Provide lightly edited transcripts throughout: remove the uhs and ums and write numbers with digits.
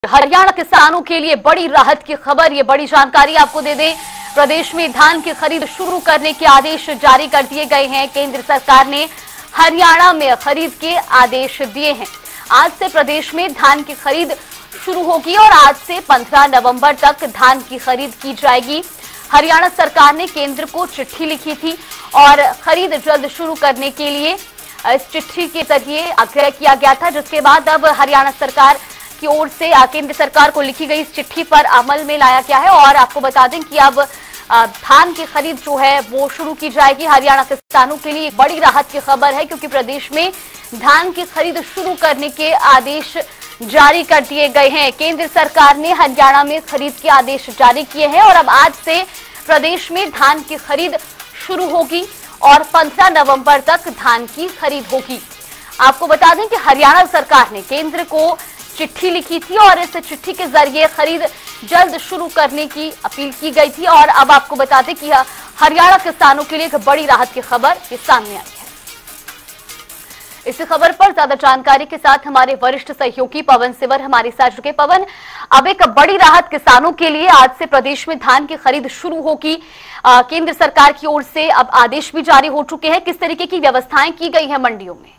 हरियाणा किसानों के लिए बड़ी राहत की खबर, ये बड़ी जानकारी आपको दे दें। प्रदेश में धान की खरीद शुरू करने के आदेश जारी कर दिए गए हैं। केंद्र सरकार ने हरियाणा में खरीद के आदेश दिए हैं। आज से प्रदेश में धान की खरीद शुरू होगी और आज से 15 नवंबर तक धान की खरीद की जाएगी। हरियाणा सरकार ने केंद्र को चिट्ठी लिखी थी और खरीद जल्द शुरू करने के लिए इस चिट्ठी के जरिए आग्रह किया गया था, जिसके बाद अब हरियाणा सरकार की ओर से केंद्र सरकार को लिखी गई इस चिट्ठी पर अमल में लाया गया है। और आपको बता दें कि अब धान की खरीद जो है वो शुरू की जाएगी। हरियाणा किसानों के लिए बड़ी राहत की खबर है, क्योंकि प्रदेश में धान की खरीद शुरू करने के आदेश जारी कर दिए गए हैं। केंद्र सरकार ने हरियाणा में खरीद के आदेश जारी किए हैं और अब आज से प्रदेश में धान की खरीद शुरू होगी और 15 नवंबर तक धान की खरीद होगी। आपको बता दें कि हरियाणा सरकार ने केंद्र को चिट्ठी लिखी थी और इस चिट्ठी के जरिए खरीद जल्द शुरू करने की अपील की गई थी। और अब आपको बता दें कि हरियाणा किसानों के लिए एक बड़ी राहत की खबर सामने आई है। इस खबर पर ज्यादा जानकारी के साथ हमारे वरिष्ठ सहयोगी पवन सिवर हमारे साथ जुड़े। पवन, अब एक बड़ी राहत किसानों के लिए, आज से प्रदेश में धान की खरीद शुरू होगी। केंद्र सरकार की ओर से अब आदेश भी जारी हो चुके हैं। किस तरीके की व्यवस्थाएं की गई है मंडियों में?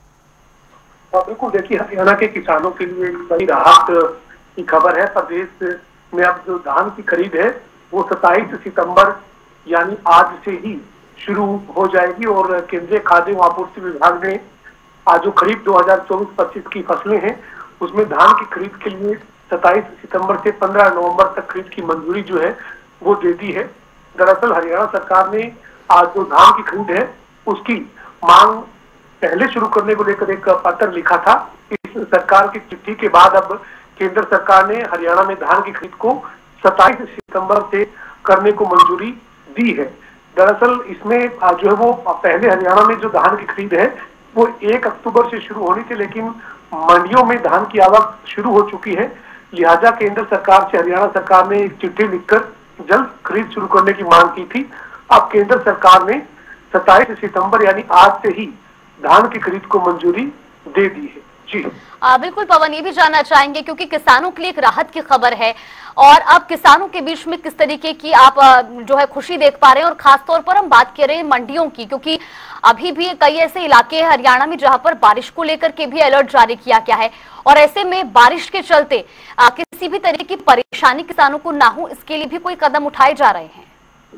बिल्कुल, देखिए, हरियाणा के किसानों के लिए एक बड़ी राहत की खबर है। प्रदेश में अब जो धान की खरीद है वो 27 सितंबर यानी आज से ही शुरू हो जाएगी। और केंद्रीय खाद्य एवं आपूर्ति विभाग ने आज जो खरीफ 2024-25 की फसलें हैं उसमें धान की खरीद के लिए 27 सितंबर से 15 नवंबर तक खरीद की मंजूरी जो है वो दे दी है। दरअसल हरियाणा सरकार ने आज जो धान की खरीद है उसकी मांग पहले शुरू करने को लेकर एक पत्र लिखा था। इस सरकार की चिट्ठी के बाद अब केंद्र सरकार ने हरियाणा में धान की खरीद को 27 सितंबर से करने को मंजूरी दी है। दरअसल इसमें जो है वो पहले हरियाणा में जो धान की खरीद है वो 1 अक्टूबर से शुरू होनी थी, लेकिन मंडियों में धान की आवक शुरू हो चुकी है। लिहाजा केंद्र सरकार से हरियाणा सरकार ने एक चिट्ठी लिखकर जल्द खरीद शुरू करने की मांग की थी। अब केंद्र सरकार ने 27 सितंबर यानी आज से ही धान की खरीद को मंजूरी दे दी है। जी बिल्कुल पवन, ये भी जानना चाहेंगे क्योंकि किसानों के लिए एक राहत की खबर है और अब किसानों के बीच में किस तरीके की आप जो है खुशी देख पा रहे हैं। और खासतौर पर हम बात कर रहे हैं मंडियों की, क्योंकि अभी भी कई ऐसे इलाके हैं हरियाणा में जहां पर बारिश को लेकर के भी अलर्ट जारी किया गया है और ऐसे में बारिश के चलते किसी भी तरह की परेशानी किसानों को ना हो, इसके लिए भी कोई कदम उठाए जा रहे हैं?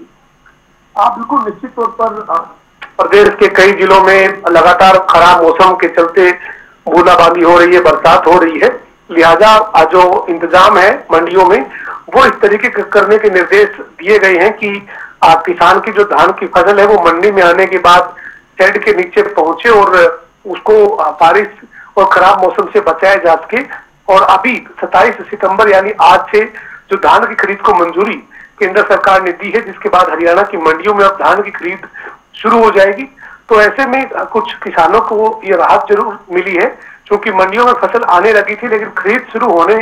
बिल्कुल, निश्चित तौर पर प्रदेश के कई जिलों में लगातार खराब मौसम के चलते बूंदाबांदी हो रही है, बरसात हो रही है। लिहाजा जो इंतजाम है मंडियों में वो इस तरीके करने के निर्देश दिए गए हैं कि किसान की जो धान की फसल है वो मंडी में आने के बाद शेड के नीचे पहुंचे और उसको बारिश और खराब मौसम से बचाया जा सके। और अभी 27 सितंबर यानी आज से जो धान की खरीद को मंजूरी केंद्र सरकार ने दी है, जिसके बाद हरियाणा की मंडियों में अब धान की खरीद शुरू हो जाएगी। तो ऐसे में कुछ किसानों को ये राहत जरूर मिली है, क्योंकि मंडियों में फसल आने लगी थी लेकिन खरीद शुरू होने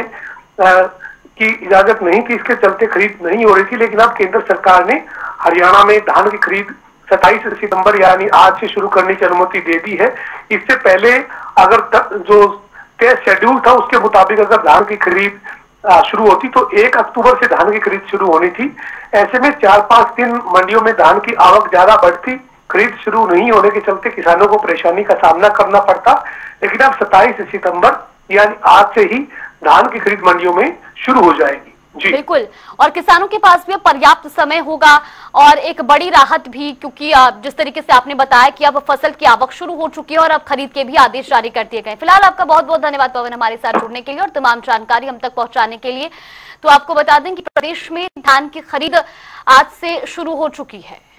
की इजाजत नहीं थी, इसके चलते खरीद नहीं हो रही थी। लेकिन अब केंद्र सरकार ने हरियाणा में धान की खरीद 27 सितंबर यानी आज से शुरू करने की अनुमति दे दी है। इससे पहले अगर जो तय शेड्यूल था उसके मुताबिक अगर धान की खरीद शुरू होती तो 1 अक्टूबर से धान की खरीद शुरू होनी थी। ऐसे में 4-5 दिन मंडियों में धान की आवक ज्यादा बढ़ती, खरीद शुरू नहीं होने के चलते किसानों को परेशानी का सामना करना पड़ता। लेकिन अब 27 सितंबर यानी आज से ही धान की खरीद मंडियों में शुरू हो जाएगी। जी बिल्कुल, और किसानों के पास भी पर्याप्त समय होगा और एक बड़ी राहत भी, क्योंकि जिस तरीके से आपने बताया कि अब फसल की आवक शुरू हो चुकी है और अब खरीद के भी आदेश जारी कर दिए गए। फिलहाल आपका बहुत बहुत धन्यवाद पवन, हमारे साथ जुड़ने के लिए और तमाम जानकारी हम तक पहुंचाने के लिए। तो आपको बता दें कि प्रदेश में धान की खरीद आज से शुरू हो चुकी है।